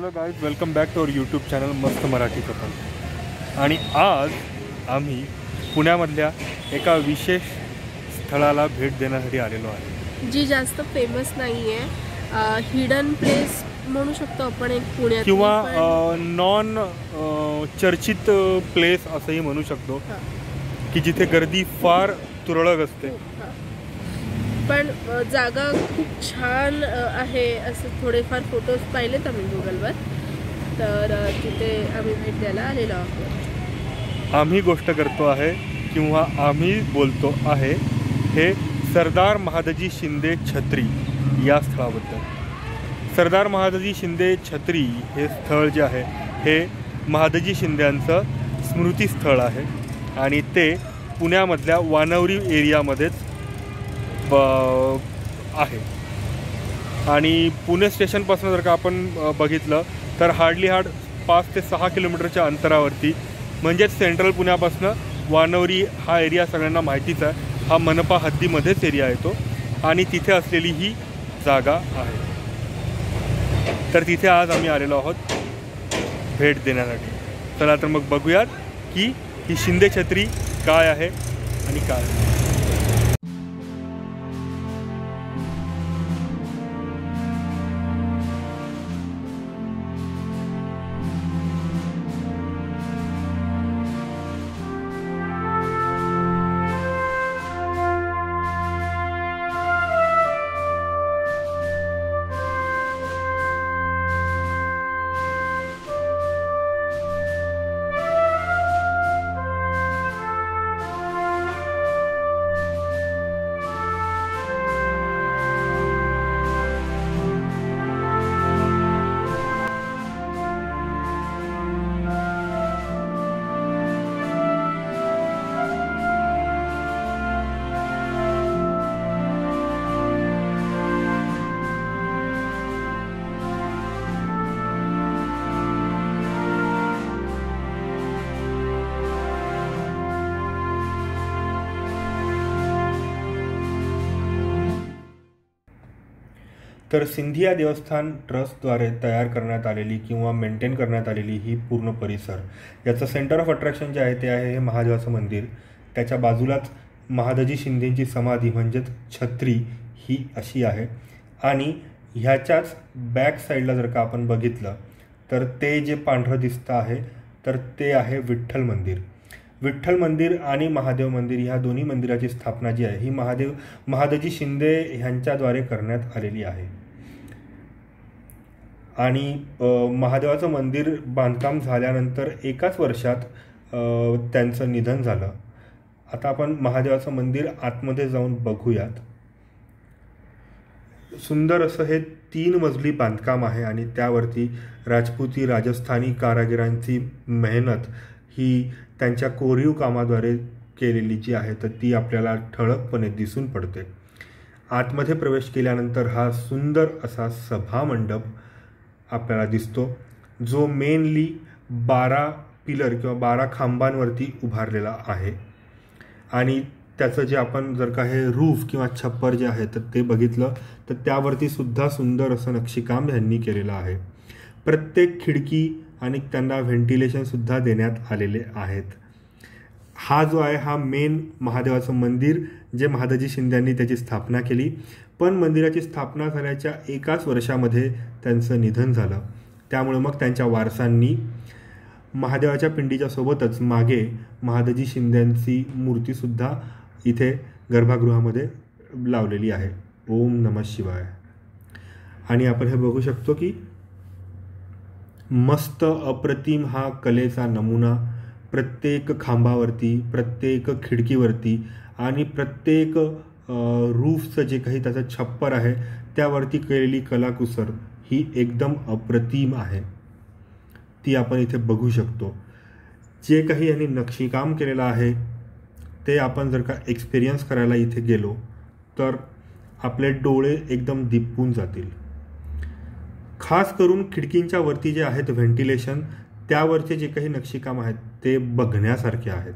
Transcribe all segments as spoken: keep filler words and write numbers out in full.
Hello guys, welcome back to our YouTube channel मस्त Marathi couple. आणि आज आम्ही पुण्यामधल्या एका विशेष स्थळाला भेट देण्यासाठी आलेलो आहे, जी जास्त फेमस नाही आहे. हिडन प्लेस म्हणू शकतो आपण एक पुण्यात, किंवा नॉन चर्चित प्लेस असंही म्हणू शकतो, की जिथे गर्दी फार तुरळक असते. पण जागा खूप छान आहे. असं थोडेफार फोटोज पाहिलेत आम्ही गुगलवर, तर तिथे आम्ही भेट द्यायला आलेलो आहोत. आम्ही गोष्ट करतो आहे किंवा आम्ही बोलतो आहे हे सरदार महादजी शिंदे छत्री या स्थळाबद्दल. सरदार महादजी शिंदे छत्री हे स्थळ जे आहे हे महादजी शिंद्यांचं स्मृतीस्थळ आहे आणि ते पुण्यामधल्या वानवरी एरियामध्येच आहे. आणि पुणे स्टेशनपासून जर का आपण बघितलं तर हार्डली हार्ड पाच ते सहा किलोमीटरच्या अंतरावरती, म्हणजेच सेंट्रल पुण्यापासून वानवरी हा एरिया सगळ्यांना माहितीच आहे. हा मनपा हद्दीमध्येच एरिया येतो आणि तिथे असलेली ही जागा आहे. तर तिथे आज आम्ही आलेलो आहोत भेट देण्यासाठी. चला तर मग बघूयात की ही शिंदे छत्री काय आहे आणि काय आहे. तर सिंधिया देवस्थान ट्रस्टद्वारे तयार करण्यात आलेली किंवा मेंटेन करण्यात आलेली ही पूर्ण परिसर, याचं सेंटर ऑफ अट्रॅक्शन जे आहे ते आहे हे महादेवाचं मंदिर. त्याच्या बाजूलाच महादजी शिंदेंची समाधी म्हणजेच छत्री ही अशी आहे. आणि ह्याच्याच बॅक साईडला जर का आपण बघितलं तर ते जे पांढरं दिसतं आहे तर ते आहे विठ्ठल मंदिर. विठ्ठल मंदिर आणि महादेव मंदिर ह्या दोन्ही मंदिराची स्थापना जी आहे ही महादेव महादजी शिंदे ह्यांच्याद्वारे करण्यात आलेली आहे. आणि महादेवाचं मंदिर बांधकाम झाल्यानंतर एकाच वर्षात त्यांचं निधन झालं. आता आपण महादेवाचं मंदिर आतमध्ये जाऊन बघूयात. सुंदर असं हे तीन मजली बांधकाम आहे आणि त्यावरती राजपुती राजस्थानी कारागिरांची मेहनत ही त्यांच्या कोरीव कामाद्वारे केलेली जी आहे तर ती आपल्याला ठळकपणे दिसून पडते. आतमध्ये प्रवेश केल्यानंतर हा सुंदर असा सभामंडप आपल्याला दिसतो, जो मेनली बारा पिलर किंवा बारा खांबांवरती उभारलेला आहे. आणि त्याचं जे आपण जर का हे रूफ किंवा छप्पर जे आहे तर ते बघितलं तर त्यावरती सुद्धा सुंदर असं नक्षीकाम ह्यांनी केलेलं आहे. प्रत्येक खिडकी आणि त्यांना व्हेंटिलेशनसुद्धा देण्यात आलेले आहेत. हा जो आहे हा मेन महादेवाचं मंदिर जे महादजी शिंद्यांनी त्याची स्थापना केली, पण मंदिराची स्थापना झाल्याच्या एकाच वर्षामध्ये त्यांचं निधन झालं. त्यामुळे मग त्यांच्या वारसांनी महादेवाच्या पिंडीच्या सोबतच मागे महादजी शिंद्यांची मूर्तीसुद्धा इथे गर्भगृहामध्ये लावलेली आहे. ओम नमः शिवाय. आणि आपण हे बघू शकतो की मस्त अप्रतिम हा कलेचा नमुना प्रत्येक खांबावरती, प्रत्येक खिडकीवरती आणि प्रत्येक रूफचं जे काही त्याचं छप्पर आहे त्यावरती केलेली कलाकुसर ही एकदम अप्रतिम आहे. ती आपण इथे बघू शकतो. जे काही यांनी नक्षीकाम केलेलं आहे ते आपण जर का एक्सपिरियन्स करायला इथे गेलो तर आपले डोळे एकदम दिपून जातील. खास करून खिडकींच्या वरती जे आहेत व्हेंटिलेशन, त्यावरचे जे काही नक्षीकाम आहेत ते बघण्यासारखे आहेत.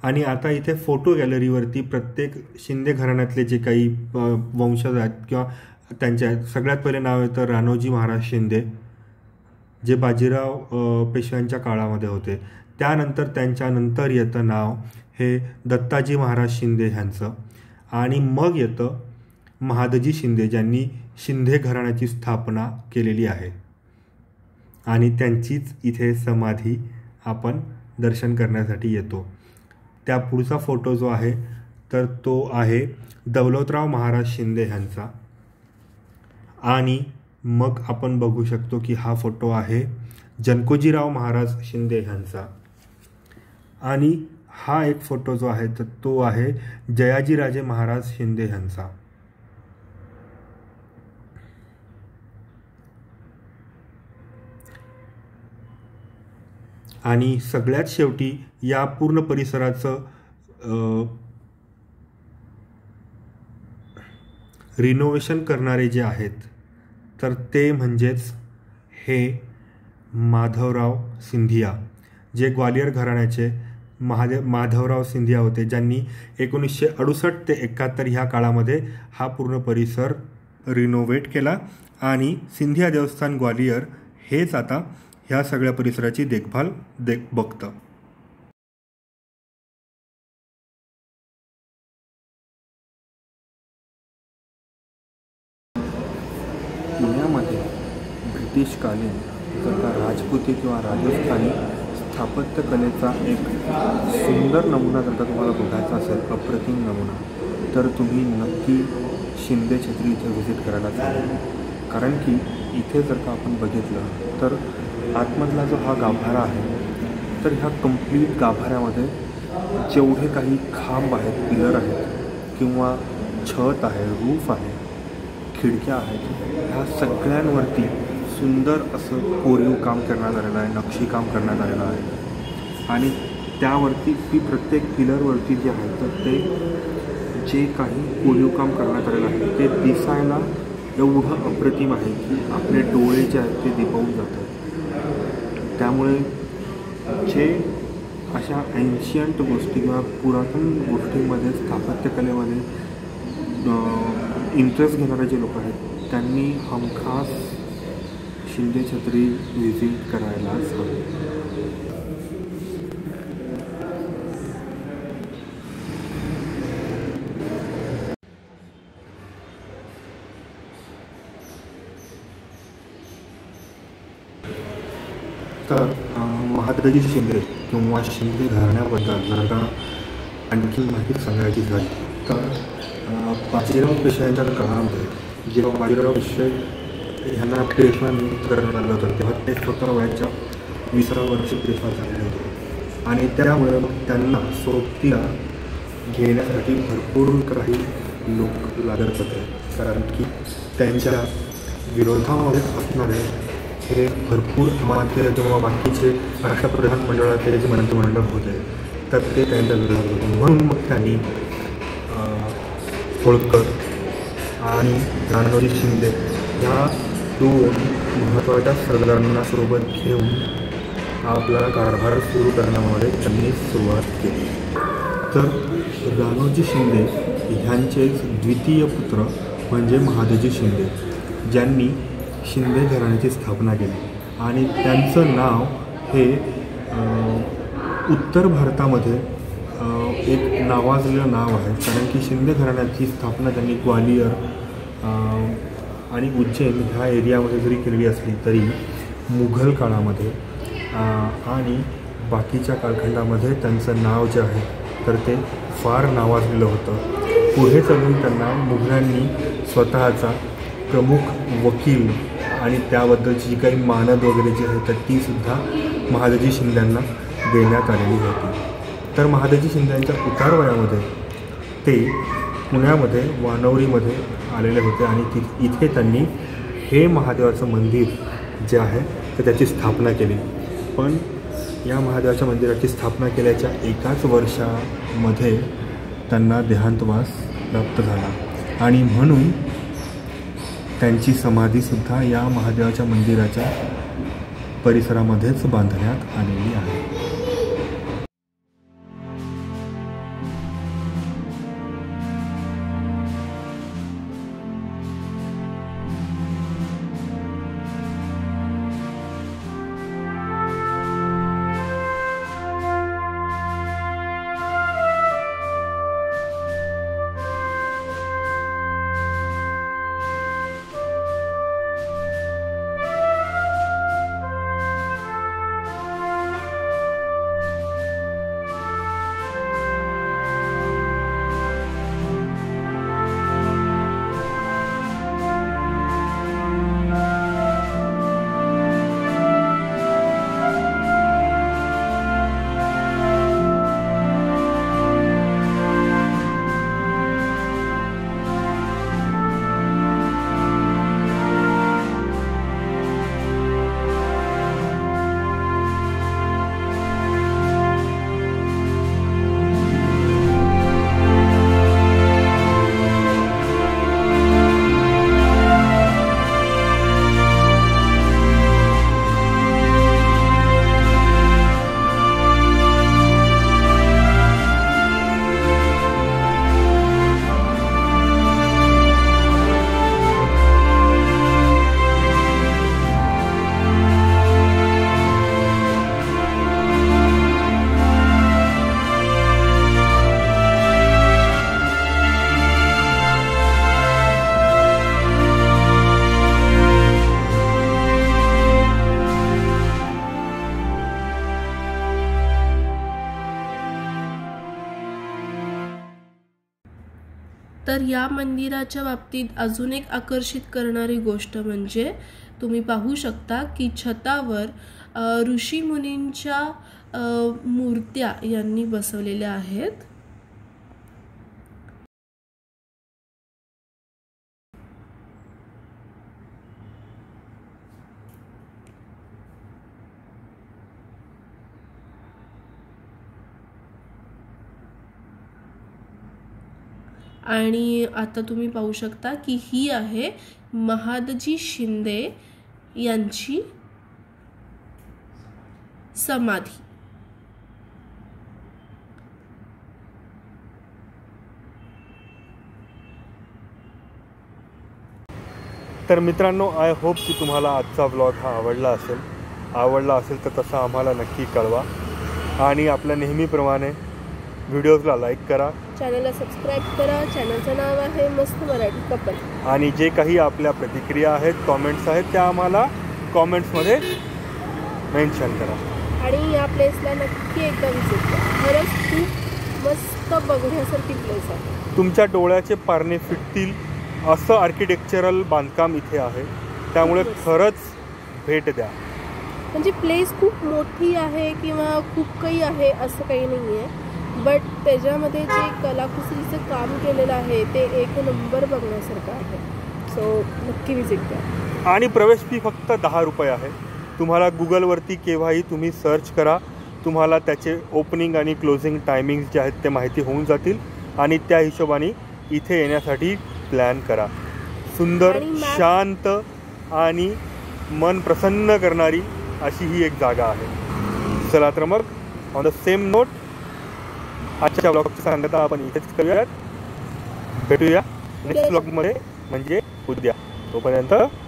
आणि आता इथे फोटो गॅलरीवरती प्रत्येक शिंदे घराण्यातले जे काही वंशज आहेत किंवा त्यांच्या सगळ्यात पहिले नाव येतं राणोजी महाराज शिंदे, जे बाजीराव पेशव्यांच्या काळामध्ये होते. त्यानंतर त्यांच्यानंतर येतं नाव हे दत्ताजी महाराज शिंदे ह्यांचं, आणि मग येतं महादजी शिंदे, ज्यांनी शिंदे घराण्याची स्थापना केलेली आहे. आणि त्यांचीच इथे समाधी आपण दर्शन करण्यासाठी येतो. त्या पुढचा फोटो जो आहे तर तो आहे दौलतराव महाराज शिंदे ह्यांचा. आणि मग आपण बघू शकतो की हा फोटो आहे जनकोजीराव महाराज शिंदे ह्यांचा. आणि हा एक फोटो जो आहे तर तो आहे जयाजीराजे महाराज शिंदे ह्यांचा. आणि सगळ्यात शेवटी या पूर्ण परिसराचं रिनोव्हेशन करणारे जे आहेत तर ते म्हणजेच हे माधवराव सिंधिया, जे ग्वालियर घराण्याचे महादेव माधवराव सिंधिया होते, ज्यांनी एकोणीसशे अडुसष्ट ते एकाहत्तर ह्या काळामध्ये हा पूर्ण परिसर रिनोव्हेट केला. आणि सिंधिया देवस्थान ग्वालियर हेच आता ह्या सगळ्या परिसराची देखभाल देख बघतं. पुण्यामध्ये ब्रिटिशकालीन जर का राजपुती किंवा राजस्थानी स्थापत्यकलेचा एक सुंदर नमुना जर का तुम्हाला बघायचा असेल, अप्रतिम नमुना, तर तुम्ही नक्की शिंदे छत्री इथे व्हिजिट करायला चालेल. कारण की इथे जर का आपण बघितलं तर आतमधला जो हा गाभारा आहे तर ह्या कंप्लीट गाभाऱ्यामध्ये जेवढे काही खांब आहेत, पिलर आहेत किंवा छत आहे, रूफ आहे, खिडक्या आहेत, ह्या सगळ्यांवरती सुंदर असं कोरीव काम करण्यात आलेलं आहे, नक्षीकाम करण्यात आलेलं आहे. आणि त्यावरती ती प्रत्येक पिलरवरती जे आहे तर ते जे काही कोरीव काम करण्यात आलेलं आहे ते दिसायला एवढं अप्रतिम आहे की आपले डोळे जे आहेत ते दिपवून जातात. त्यामुळे जे अशा एन्शियंट गोष्टी किंवा पुरातन गोष्टींमध्ये स्थापत्यकलेमध्ये इंटरेस्ट घेणारे जे लोक आहेत त्यांनी हमखास शिंदे छत्री व्हिजिट करायलाच हवे. तर महादजी शिंदे किंवा शिंदे घराण्याबद्दल जर का आणखी माहिती सांगायची झाली तर बाजीराव पेशव्यांच्या काळामध्ये जेव्हा बाजीराव पेशवे ह्यांना पेशवा नियुक्त करण्यात आलं होतं तेव्हा ते स्वतः वयाच्या विसाव्या वर्षी पेशवा झालेले होते. आणि त्यामुळे मग त्यांना सोबतीला घेण्यासाठी भरपूर काही लोक लागत होते, कारण की त्यांच्या विरोधामध्ये असणारे हे भरपूर अमात्य किंवा बाकीचे राष्ट्रप्रधान मंडळाचे जे मंत्रिमंडळ होते तर ते त्यांच्या विरोधात होते. म्हणून मग त्यांनी होळकर आणि राणोजी शिंदे ह्या दोन महत्त्वाच्या सरदारांना सोबत घेऊन आपला कारभार सुरू करण्यामध्ये त्यांनी सुरुवात केली. तर राणोजी शिंदे ह्यांचेच द्वितीय पुत्र म्हणजे महादजी शिंदे, ज्यांनी शिंदे घराण्याची स्थापना केली. आणि त्यांचं नाव हे उत्तर भारतामध्ये एक नावाजलेलं नाव आहे, कारण की शिंदे घराण्याची स्थापना त्यांनी ग्वालियर आणि उज्जैन ह्या एरियामध्ये जरी केलेली असली तरी मुघल काळामध्ये आणि बाकीच्या कालखंडामध्ये त्यांचं नाव जे आहे तर ते फार नावाजलेलं होतं. पुढे चालून त्यांना मुघलांनी स्वतःचा प्रमुख वकील आणि त्याबद्दलची जी काही मानद वगैरे जी आहे तर तीसुद्धा महादजी शिंद्यांना देण्यात आलेली होती. तर महादजी शिंद्यांच्या उतारवयामध्ये ते पुण्यामध्ये वानवरीमध्ये आलेले होते आणि ति इथे त्यांनी हे महादेवाचं मंदिर जे आहे तर त्याची स्थापना केली. पण या महादेवाच्या मंदिराची स्थापना केल्याच्या एकाच वर्षामध्ये त्यांना देहांतवास प्राप्त झाला आणि म्हणून त्यांची समाधीसुद्धा या महादेवाच्या मंदिराच्या परिसरामध्येच बांधण्यात आलेली आहे. तर या मंदिराच्या बाबतीत अजून एक आकर्षित करणारी गोष्ट म्हणजे तुम्ही पाहू शकता की छतावर ऋषी मुनींच्या मूर्त्या यांनी बसवलेल्या आहेत. आणि आता तुम्ही पाहू शकता की ही आहे महादजी शिंदे यांची समाधी. तर मित्रांनो, आय होप की तुम्हाला आजचा व्लॉग हा आवडला असेल. आवडला असेल तर तसं आम्हाला नक्की कळवा आणि आपल्या नेहमीप्रमाणे व्हिडिओजला लाईक करा, चॅनलला सबस्क्राईब करा. चॅनलचं नाव आहे मस्त मराठी कपल. आणि जे काही आपल्या प्रतिक्रिया आहेत, कॉमेंट्स आहेत, त्या आम्हाला कॉमेंट्समध्ये मेन्शन करा. आणि या प्लेसला नक्की एकदा विजिट करा. खरंच खूप मस्त बघण्यासारखी प्लेस आहे. तुमच्या डोळ्याचे पारणे फिटतील असं आर्किटेक्चरल बांधकाम इथे आहे, त्यामुळे खरंच भेट द्या. म्हणजे प्लेस खूप मोठी आहे किंवा खूप काही आहे असं काही नाही आहे, बट त्याच्यामध्ये जे कलाकुसरीचं काम केलेलं आहे ते एक नंबर बघण्यासारखं आहे. सो नक्की विजिट करा. आणि प्रवेश फी फक्त दहा रुपये आहे. तुम्हाला गुगलवरती केव्हाही तुम्ही सर्च करा, तुम्हाला त्याचे ओपनिंग आणि क्लोजिंग टायमिंग्स जे आहेत ते माहिती होऊन जातील आणि त्या हिशोबाने इथे येण्यासाठी प्लॅन करा. सुंदर, शांत आणि मन प्रसन्न करणारी अशी ही एक जागा आहे. चला तर मग ऑन द सेम नोट आजच्या ब्लॉगची सांगता आपण इथेच करूयात. भेटूया नेक्स्ट ब्लॉगमध्ये, म्हणजे उद्या. तोपर्यंत